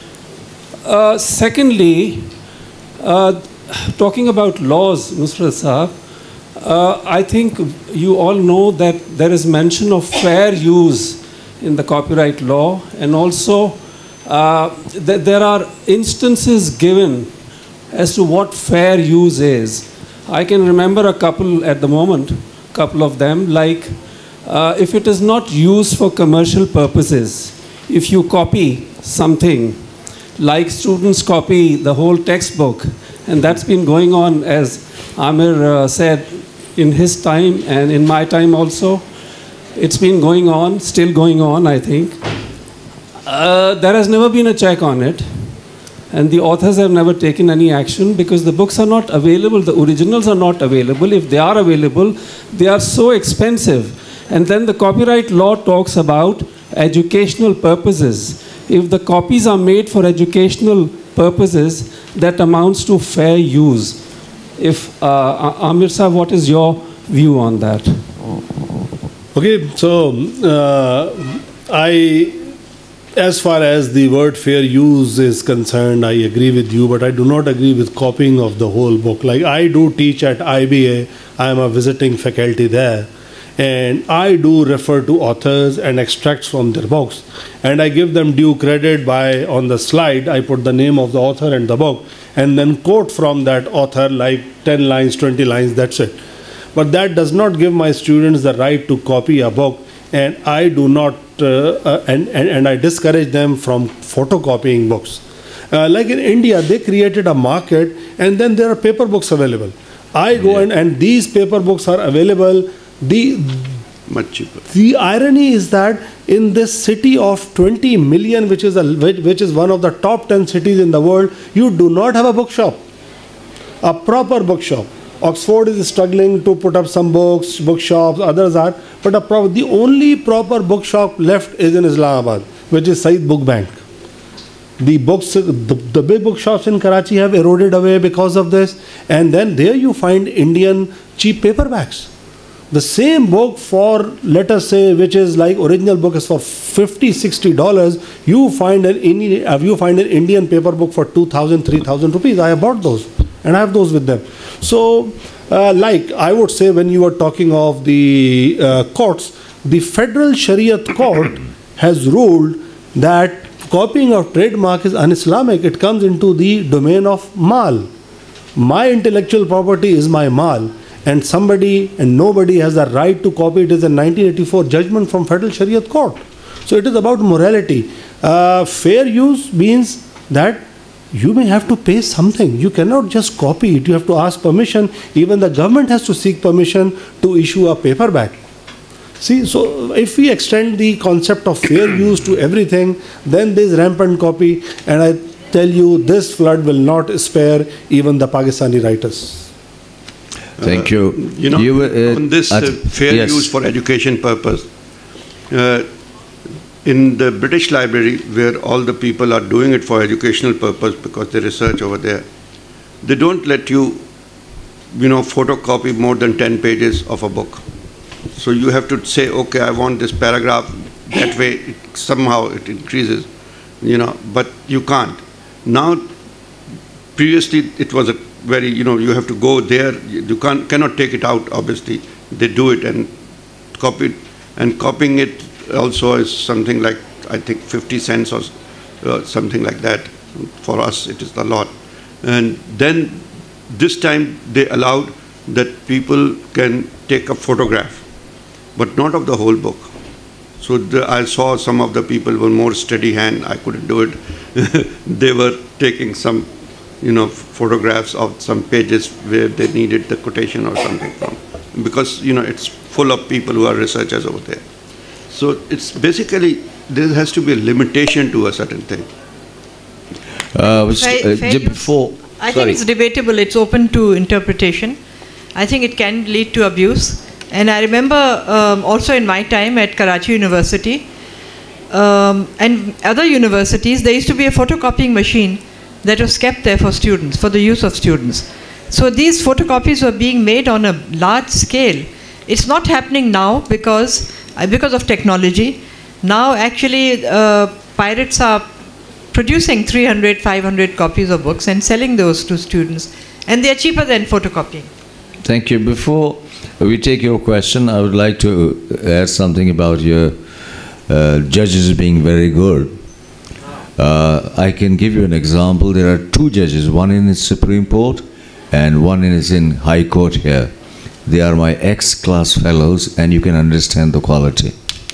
Uh, secondly, uh, talking about laws, Nusrat Sahab, uh, I think you all know that there is mention of fair use in the copyright law, and also uh, th there are instances given as to what fair use is. I can remember a couple at the moment, couple of them, like uh, if it is not used for commercial purposes, if you copy something, like students copy the whole textbook, and that's been going on, as Amir uh, said, in his time and in my time also. It's been going on, still going on, I think. Uh, there has never been a check on it, and the authors have never taken any action because the books are not available, the originals are not available. If they are available, they are so expensive. And then the copyright law talks about educational purposes. If the copies are made for educational purposes, that amounts to fair use. If, uh, Amir Sahab, what is your view on that? Okay, so uh, I, as far as the word fair use is concerned, I agree with you, but I do not agree with copying of the whole book. Like, I do teach at I B A, I am a visiting faculty there, and I do refer to authors and extracts from their books, and I give them due credit by, on the slide, I put the name of the author and the book, and then quote from that author like ten lines, twenty lines, that's it. But that does not give my students the right to copy a book, and I do not, uh, uh, and, and, and I discourage them from photocopying books. Uh, like in India, they created a market, and then there are paper books available. I go yeah. and, and these paper books are available. The, Much cheaper. The irony is that in this city of twenty million, which is, a, which, which is one of the top ten cities in the world, you do not have a bookshop, a proper bookshop. Oxford is struggling to put up some books, bookshops, others are, but a pro the only proper bookshop left is in Islamabad, which is Syed Book Bank. The books, the, the big bookshops in Karachi have eroded away because of this, and then there you find Indian cheap paperbacks. The same book for, let us say, which is like original book is for fifty, sixty dollars, you find an Indian, you find an Indian paper book for two thousand, three thousand rupees. I have bought those, and I have those with them. So, uh, like I would say, when you are talking of the uh, courts, the Federal Shariat Court has ruled that copying of trademark is un-Islamic. It comes into the domain of mal. My intellectual property is my mal, and somebody and nobody has the right to copy it. Is a nineteen eighty-four judgment from Federal Shariat Court. So it is about morality. Uh, fair use means that you may have to pay something. You cannot just copy it. You have to ask permission. Even the government has to seek permission to issue a paperback. See, so if we extend the concept of fair use to everything, then there is rampant copy, and I tell you, this flood will not spare even the Pakistani writers. Thank you. Uh, you know, you, uh, on this uh, fair yes. use for education purpose, uh, in the British Library, where all the people are doing it for educational purpose because they research over there, they don't let you, you know, photocopy more than ten pages of a book. So you have to say, okay, I want this paragraph, that way it, somehow it increases, you know, but you can't. Now, previously it was a very, you know, you have to go there, you can't, cannot take it out, obviously. They do it and copy it, and copying it also is something like, I think, fifty cents or uh, something like that. For us, it is a lot. And then this time they allowed that people can take a photograph, but not of the whole book. So the, I saw some of the people were more steady hand, I couldn't do it. They were taking some, you know, photographs of some pages where they needed the quotation or something from. Because, you know, it's full of people who are researchers over there. So it's basically, there has to be a limitation to a certain thing. Uh, which, fair, uh, fair before, I sorry. think it's debatable, it's open to interpretation. I think it can lead to abuse. And I remember um, also in my time at Karachi University, um, and other universities, there used to be a photocopying machine that was kept there for students, for the use of students. So these photocopies were being made on a large scale. It's not happening now because, uh, because of technology. Now actually uh, pirates are producing three hundred, five hundred copies of books and selling those to students. And they're cheaper than photocopying. Thank you. Before we take your question, I would like to add something about your uh, judges being very good. Uh, I can give you an example. There are two judges, one in the Supreme Court and one is in High Court here. They are my ex-class fellows, and you can understand the quality.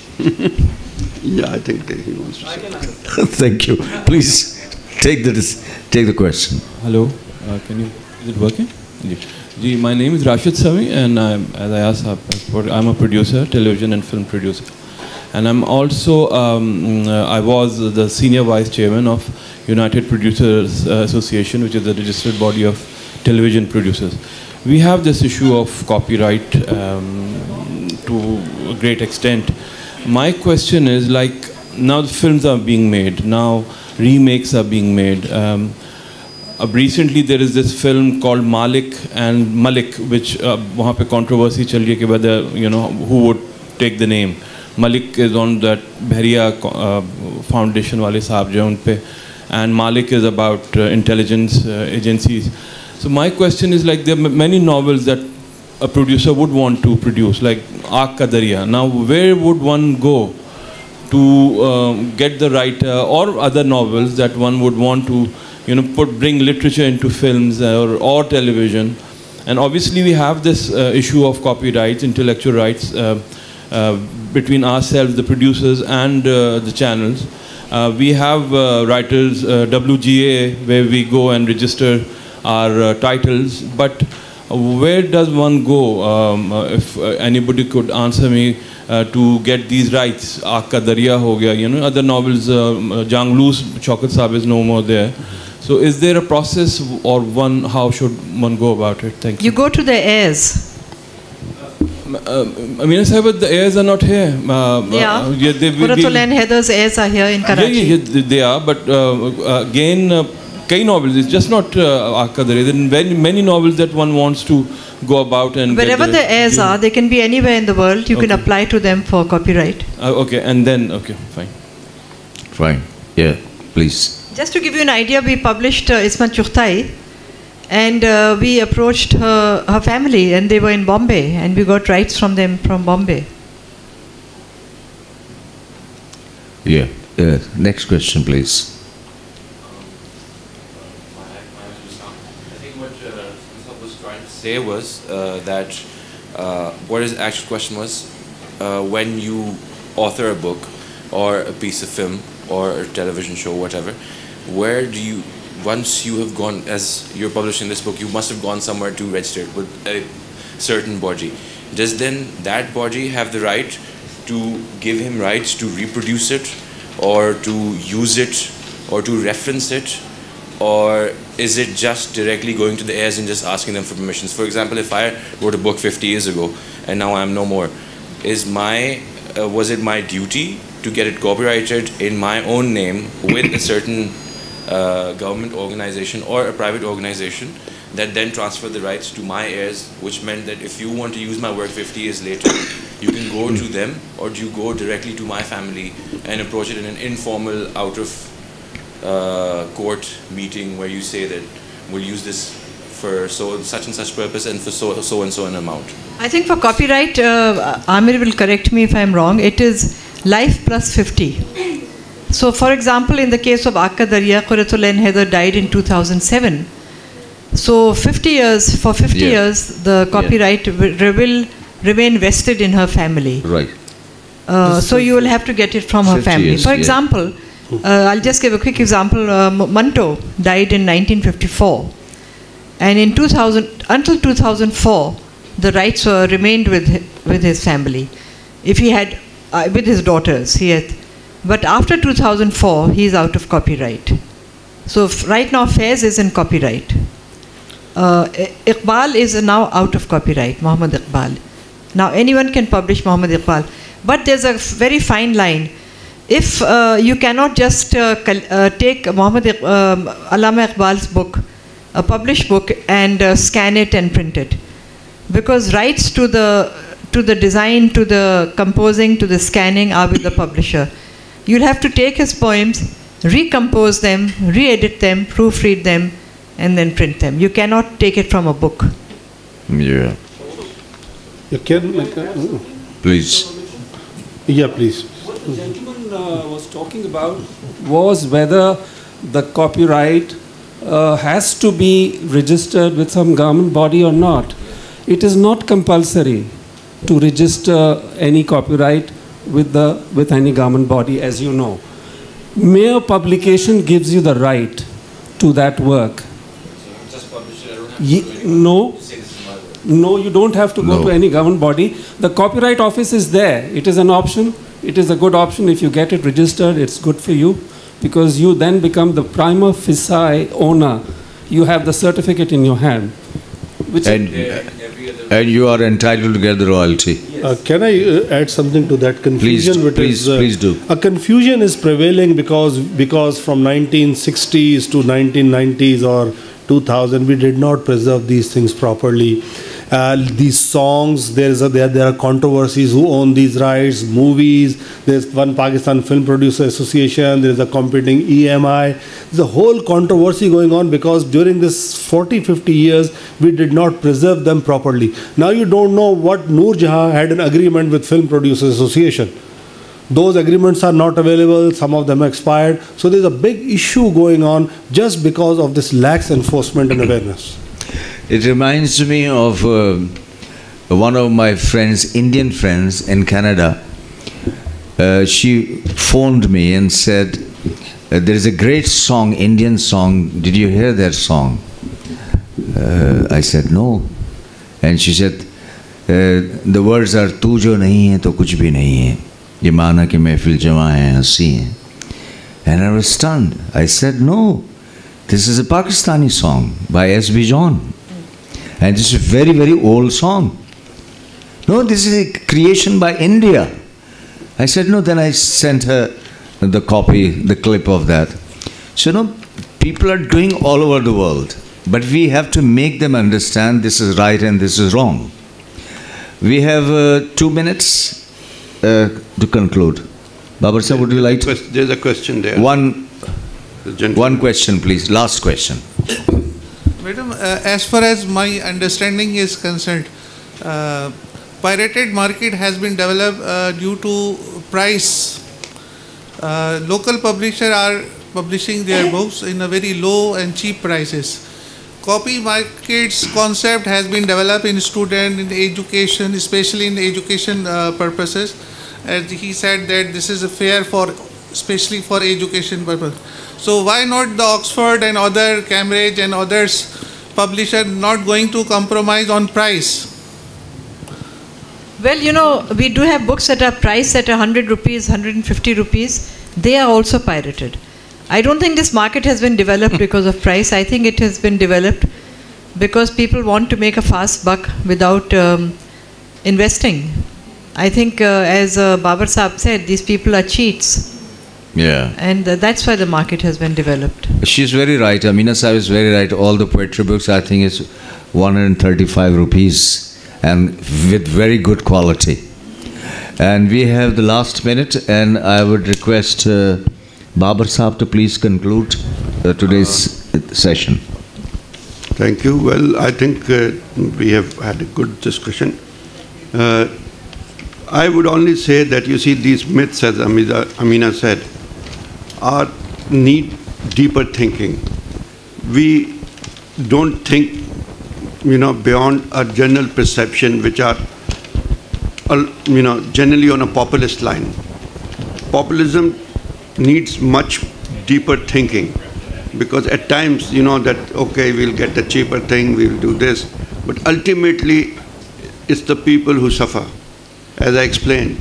Yeah, I think he wants to say. Thank you. Please take the take the question. Hello, uh, can you? Is it working? Ji, my name is Rashid Sami, and I'm, as I asked, I'm a producer, television and film producer, and I'm also um, uh, I was the senior vice chairman of United Producers uh, Association, which is a registered body of television producers. We have this issue of copyright um, to a great extent. My question is, like, now the films are being made, now remakes are being made. Um, uh, recently there is this film called Malik and Malik, which uh, वहाँ पे controversy चल रही है कि whether, you know, who would take the name. Malik is on that Bhariya uh, Foundation वाले साहब जो उन पे, and Malik is about uh, intelligence uh, agencies. So my question is, like, there are many novels that a producer would want to produce, like Aag Ka Darya. Now, where would one go to um, get the writer, or other novels that one would want to, you know, put bring literature into films or, or television? And obviously, we have this uh, issue of copyrights, intellectual rights uh, uh, between ourselves, the producers, and uh, the channels. Uh, we have uh, writers uh, W G A, where we go and register our uh, titles, but where does one go? Um, uh, if uh, anybody could answer me uh, to get these rights. Aag Ka Darya ho gaya, you know, other novels, uh, Jangloos, Chaukat Saab is no more there. So is there a process, or one, how should one go about it? Thank you. You go to the heirs. Uh, Ameena Sahib, but the heirs are not here. Uh, yeah. Uh, yeah they, Qurratul Ain Heather's heirs are here in Karachi. Yeah, yeah, they are, but uh, again, uh, Kei novels, it's just not uh, Aag Ka Darya. There are many, many novels that one wants to go about and wherever the, the heirs are, they can be anywhere in the world. You okay. can apply to them for copyright. Uh, okay, and then, okay, fine. Fine, yeah, please. Just to give you an idea, we published uh, Ismat Chughtai, and uh, we approached her, her family, and they were in Bombay, and we got rights from them from Bombay. Yeah, uh, next question, please. Say was uh, that uh, what his actual question was, uh, when you author a book or a piece of film or a television show, whatever, where do you, once you have gone, as you're publishing this book, you must have gone somewhere to register it with a certain body. Does then that body have the right to give him rights to reproduce it, or to use it, or to reference it? Or is it just directly going to the heirs and just asking them for permissions? For example, if I wrote a book fifty years ago and now I'm no more, is my, uh, was it my duty to get it copyrighted in my own name with a certain uh, government organization or a private organization that then transferred the rights to my heirs, which meant that if you want to use my work fifty years later, you can go to them, or do you go directly to my family and approach it in an informal, out of Uh, court meeting where you say that we'll use this for so such and such purpose and for so so and so an amount? I think for copyright, uh, Amir will correct me if I'm wrong, it is life plus fifty. So for example, in the case of Aag Ka Darya, Qurratul Ain Heather died in two thousand seven. So fifty years, for fifty yeah. years, the copyright yeah. will, will remain vested in her family. Right. Uh, so you will have to get it from her family. Years, for yeah. example, Uh, I'll just give a quick example. Uh, Manto died in nineteen fifty-four, and in two thousand, until two thousand four, the rights were remained with with his family. If he had, uh, with his daughters, he had. But after two thousand four, he is out of copyright. So right now, Faiz is in copyright. Uh, Iqbal is now out of copyright. Muhammad Iqbal. Now anyone can publish Muhammad Iqbal, but there's a very fine line. if uh, you cannot just uh, uh, take Muhammad uh, Allama Iqbal's book, a published book, and uh, scan it and print it, because rights to the to the design, to the composing, to the scanning are with the publisher. You'll have to take his poems, recompose them, re-edit them, proofread them, and then print them. You cannot take it from a book. Yeah. You can, like, uh, please. Yeah, please. What the gentleman uh, was talking about was whether the copyright uh, has to be registered with some government body or not. It is not compulsory to register any copyright with the with any government body, as you know. Mere publication gives you the right to that work. Just publish it. I don't have to Ye do anything. no. You say this is my work. No, you don't have to go No. to any government body. The Copyright Office is there. It is an option. It is a good option. If you get it registered, it's good for you, because you then become the prima facie owner. You have the certificate in your hand. Which And, and you are entitled to get the royalty. Uh, can I uh, add something to that confusion? Please, which please, is, uh, please do. A confusion is prevailing because because from nineteen sixties to nineteen nineties or two thousand, we did not preserve these things properly. Uh, these songs, there is a, there, there are controversies who own these rights, movies, there's one Pakistan Film Producer Association, there is a competing E M I. There's a whole controversy going on because during this forty, fifty years, we did not preserve them properly. Now you don't know what Noor Jahan had an agreement with Film Producers Association. Those agreements are not available, some of them expired. So there's a big issue going on just because of this lax enforcement and awareness. It reminds me of uh, one of my friends, Indian friends in Canada. Uh, she phoned me and said, uh, there is a great song, Indian song. Did you hear that song? Uh, I said, no. And she said, uh, the words are, tu jo nahi hai to kuch bhi nahi hai. Ye maana ki mehfil jama hai, hansi hai. And I was stunned. I said, no, this is a Pakistani song by S B John. And this is a very, very old song. No, this is a creation by India. I said, no, then I sent her the copy, the clip of that. So, no, people are doing all over the world. But we have to make them understand this is right and this is wrong. We have uh, two minutes uh, to conclude. Babar sir, would you like to? There's a question there. One, one question, please. Last question. Madam, uh, as far as my understanding is concerned, uh, pirated market has been developed uh, due to price. Uh, local publishers are publishing their books in a very low and cheap prices. Copy markets concept has been developed in student, in education, especially in education uh, purposes. As he said that this is a fair for, especially for education purpose. So why not the Oxford and other Cambridge and others publisher not going to compromise on price? Well, you know, we do have books that are priced at one hundred rupees, one hundred fifty rupees. They are also pirated. I don't think this market has been developed because of price. I think it has been developed because people want to make a fast buck without um, investing. I think, uh, as uh, Babar Saab said, these people are cheats. Yeah. And uh, that's why the market has been developed. She's very right. Ameena Saab is very right. All the poetry books, I think, is one hundred thirty-five rupees and with very good quality. And we have the last minute, and I would request uh, Babar Saab to please conclude uh, today's uh, session. Thank you. Well, I think uh, we have had a good discussion. Uh, I would only say that, you see, these myths, as Ameena, Ameena said, are need deeper thinking. We don't think, you know, beyond a general perception, which are, uh, you know, generally on a populist line. Populism needs much deeper thinking, because at times, you know, that, okay, we'll get the cheaper thing, we'll do this, but ultimately, it's the people who suffer. As I explained,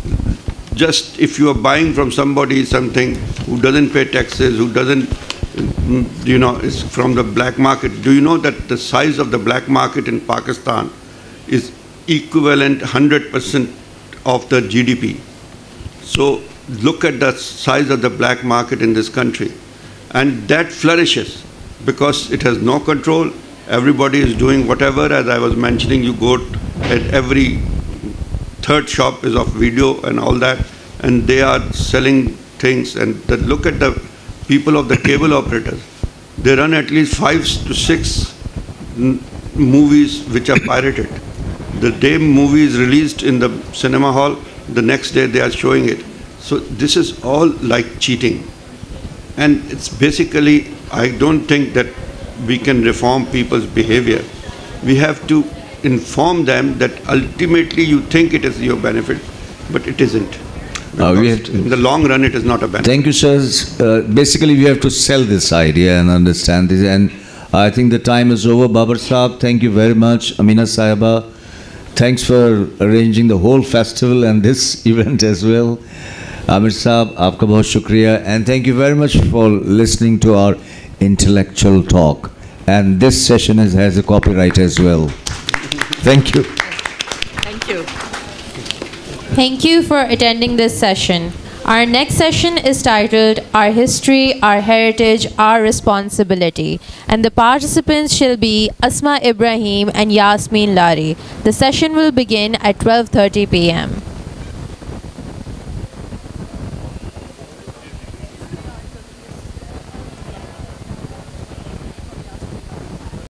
just if you are buying from somebody something who doesn't pay taxes, who doesn't, you know, is from the black market, do you know that the size of the black market in Pakistan is equivalent one hundred percent of the G D P? So look at the size of the black market in this country. And that flourishes because it has no control. Everybody is doing whatever. As I was mentioning, you go at every third shop is of video and all that, and they are selling things. And the, look at the people of the cable operators. They run at least five to six n- movies which are pirated. The day movie is released in the cinema hall, the next day they are showing it. So this is all like cheating. And it's basically, I don't think that we can reform people's behavior. We have to inform them that ultimately you think it is your benefit, but it isn't. Uh, we have to, in the long run, it is not a benefit. Thank you, sir. Uh, basically, we have to sell this idea and understand this. And I think the time is over. Babar Saab, thank you very much. Ameena Sahiba, thanks for arranging the whole festival and this event as well. Amir Saab, aapka bahut shukriya. And thank you very much for listening to our intellectual talk. And this session is, has a copyright as well. Thank you. Thank you. Thank you for attending this session. Our next session is titled Our History, Our Heritage, Our Responsibility, and the participants shall be Asma Ibrahim and Yasmin Lari. The session will begin at twelve thirty p m